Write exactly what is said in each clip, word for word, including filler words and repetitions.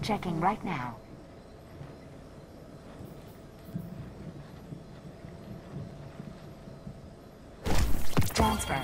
Checking right now. Transfer.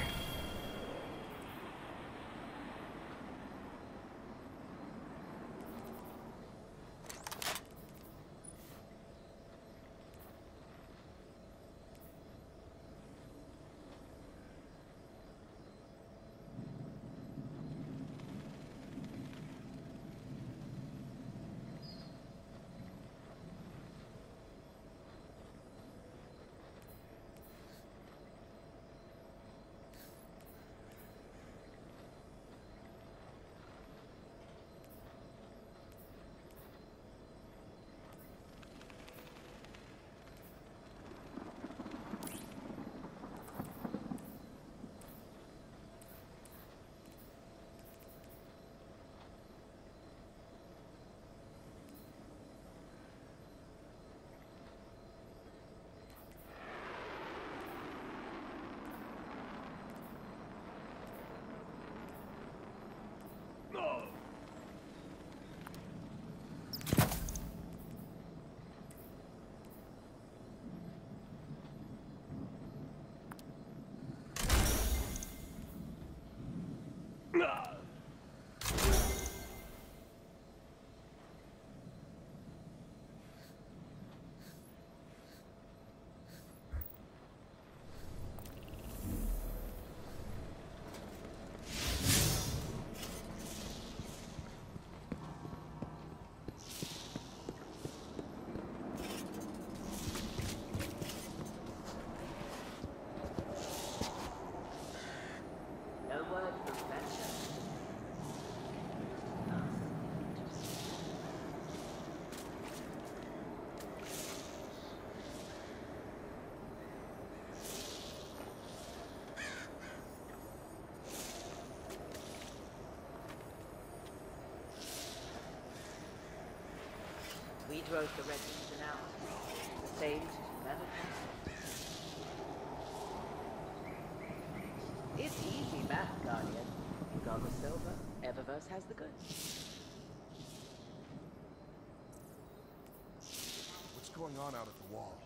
We drove the regiment out. The same never passed. It's easy math, Guardian. Gone with silver, Eververse has the goods. What's going on out at the wall?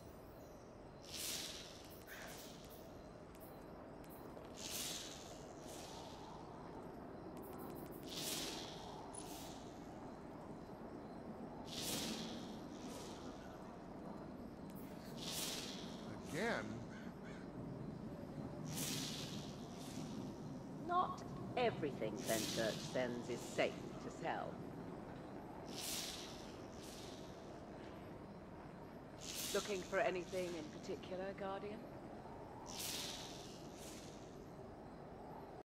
Again? Not everything Fensearch sends is safe to sell. Looking for anything in particular, Guardian?